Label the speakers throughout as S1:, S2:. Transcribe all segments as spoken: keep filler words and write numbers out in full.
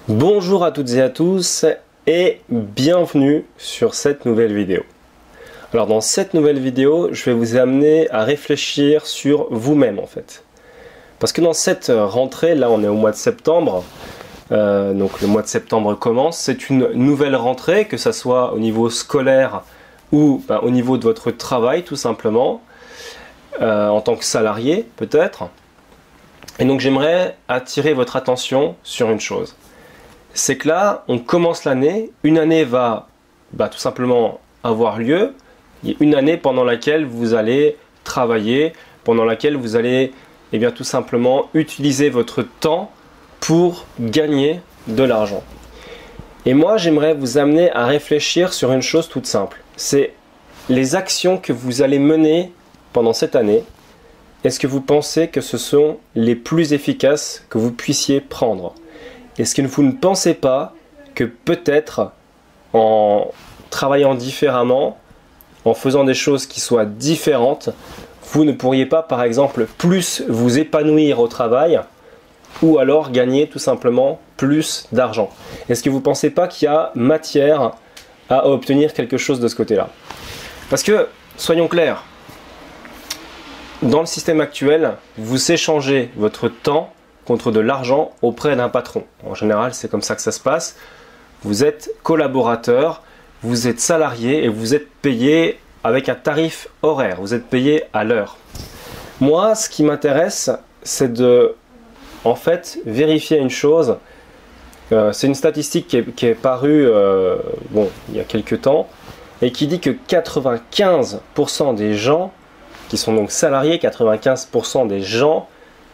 S1: Bonjour à toutes et à tous et bienvenue sur cette nouvelle vidéo. Alors dans cette nouvelle vidéo, je vais vous amener à réfléchir sur vous-même en fait. Parce que dans cette rentrée, là on est au mois de septembre, euh, donc le mois de septembre commence, c'est une nouvelle rentrée, que ça soit au niveau scolaire ou ben, au niveau de votre travail tout simplement, euh, en tant que salarié peut-être. Et donc j'aimerais attirer votre attention sur une chose. C'est que là, on commence l'année, une année va bah, tout simplement avoir lieu, une année pendant laquelle vous allez travailler, pendant laquelle vous allez eh bien, tout simplement utiliser votre temps pour gagner de l'argent. Et moi, j'aimerais vous amener à réfléchir sur une chose toute simple. C'est les actions que vous allez mener pendant cette année. Est-ce que vous pensez que ce sont les plus efficaces que vous puissiez prendre ? Est-ce que vous ne pensez pas que peut-être en travaillant différemment, en faisant des choses qui soient différentes, vous ne pourriez pas par exemple plus vous épanouir au travail ou alors gagner tout simplement plus d'argent? Est-ce que vous ne pensez pas qu'il y a matière à obtenir quelque chose de ce côté-là? Parce que, soyons clairs, dans le système actuel, vous échangez votre temps contre de l'argent auprès d'un patron. En général, c'est comme ça que ça se passe. Vous êtes collaborateur, vous êtes salarié et vous êtes payé avec un tarif horaire. Vous êtes payé à l'heure. Moi, ce qui m'intéresse, c'est de, en fait, vérifier une chose. Euh, c'est une statistique qui est, qui est parue euh, bon, il y a quelques temps et qui dit que quatre-vingt-quinze pour cent des gens qui sont donc salariés, quatre-vingt-quinze pour cent des gens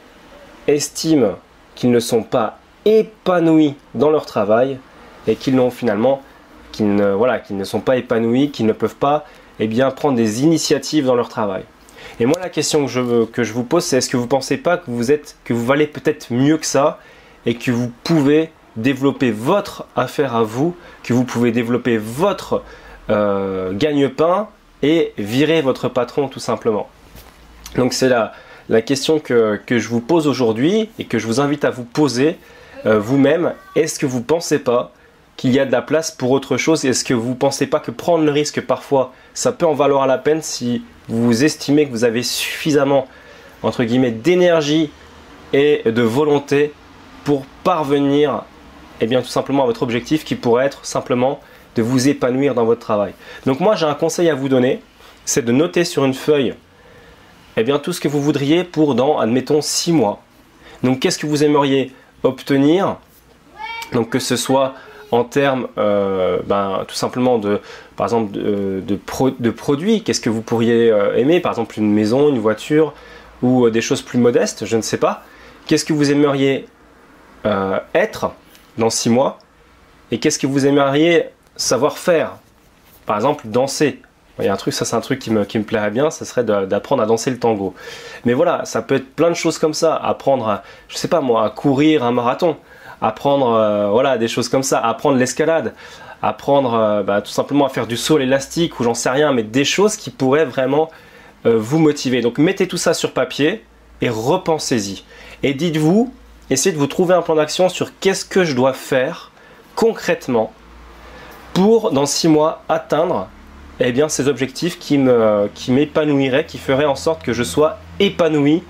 S1: estiment qu'ils ne sont pas épanouis dans leur travail et qu'ils n'ont finalement, qu'ils ne, voilà, qu'ils ne sont pas épanouis, qu'ils ne peuvent pas eh bien, prendre des initiatives dans leur travail. Et moi, la question que je, que je vous pose, c'est est-ce que vous ne pensez pas que vous, êtes, que vous valez peut-être mieux que ça et que vous pouvez développer votre affaire à vous, que vous pouvez développer votre euh, gagne-pain et virer votre patron tout simplement. Donc c'est la, la question que, que je vous pose aujourd'hui et que je vous invite à vous poser euh, vous-même. Est-ce que vous ne pensez pas qu'il y a de la place pour autre chose? Est-ce que vous ne pensez pas que prendre le risque parfois, ça peut en valoir la peine si vous estimez que vous avez suffisamment, entre guillemets, d'énergie et de volonté pour parvenir eh bien, tout simplement à votre objectif qui pourrait être simplement de vous épanouir dans votre travail. Donc moi j'ai un conseil à vous donner, c'est de noter sur une feuille eh bien, tout ce que vous voudriez pour dans, admettons, six mois. Donc qu'est-ce que vous aimeriez obtenir? Donc que ce soit en termes euh, ben, tout simplement de, par exemple, de, de, pro, de produits, qu'est-ce que vous pourriez euh, aimer? Par exemple une maison, une voiture ou euh, des choses plus modestes, je ne sais pas. Qu'est-ce que vous aimeriez euh, être dans six mois? Et qu'est-ce que vous aimeriez savoir faire? Par exemple, danser. Il y a un truc, ça c'est un truc qui me, qui me plairait bien, ça serait d'apprendre à danser le tango. Mais voilà, ça peut être plein de choses comme ça. Apprendre, à, je sais pas moi, à courir un marathon. Apprendre, euh, voilà, des choses comme ça. Apprendre l'escalade. Apprendre euh, bah, tout simplement à faire du saut élastique ou j'en sais rien. Mais des choses qui pourraient vraiment euh, vous motiver. Donc mettez tout ça sur papier et repensez-y. Et dites-vous, essayez de vous trouver un plan d'action sur qu'est-ce que je dois faire concrètement pour, dans six mois, atteindre eh bien, ces objectifs qui me, qui m'épanouiraient, qui feraient en sorte que je sois épanoui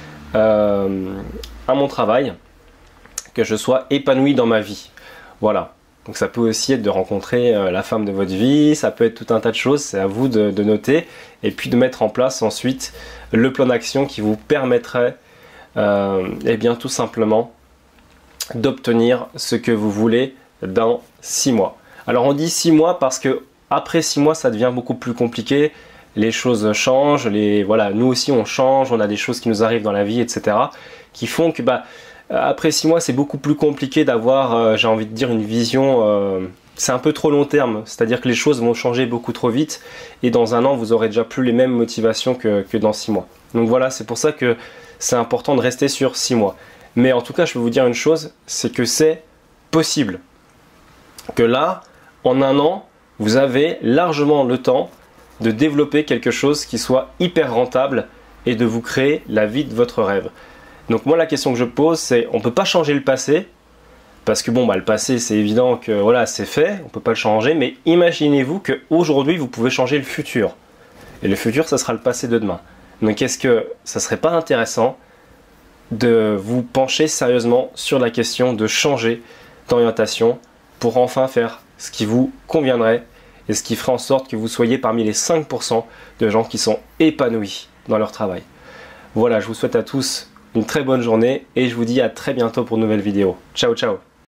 S1: euh, à mon travail, que je sois épanoui dans ma vie. Voilà. Donc ça peut aussi être de rencontrer euh, la femme de votre vie, ça peut être tout un tas de choses, c'est à vous de, de noter et puis de mettre en place ensuite le plan d'action qui vous permettrait euh, eh bien, tout simplement d'obtenir ce que vous voulez dans six mois. Alors on dit six mois parce que après six mois, ça devient beaucoup plus compliqué. Les choses changent. Les, voilà, nous aussi, on change. On a des choses qui nous arrivent dans la vie, et cetera. Qui font que, bah, après six mois, c'est beaucoup plus compliqué d'avoir, euh, j'ai envie de dire, une vision. Euh, c'est un peu trop long terme. C'est-à-dire que les choses vont changer beaucoup trop vite. Et dans un an, vous aurez déjà plus les mêmes motivations que, que dans six mois. Donc voilà, c'est pour ça que c'est important de rester sur six mois. Mais en tout cas, je peux vous dire une chose, c'est que c'est possible. Que là, en un an, vous avez largement le temps de développer quelque chose qui soit hyper rentable et de vous créer la vie de votre rêve. Donc moi la question que je pose c'est, on ne peut pas changer le passé, Parce que bon, bah, le passé, c'est évident que voilà, c'est fait, on ne peut pas le changer, mais imaginez-vous qu'aujourd'hui, vous pouvez changer le futur. Et le futur, ça sera le passé de demain. Donc est-ce que ça serait pas intéressant de vous pencher sérieusement sur la question de changer d'orientation pour enfin faire ce qui vous conviendrait et ce qui ferait en sorte que vous soyez parmi les cinq pour cent de gens qui sont épanouis dans leur travail. Voilà, je vous souhaite à tous une très bonne journée et je vous dis à très bientôt pour une nouvelle vidéo. Ciao, ciao!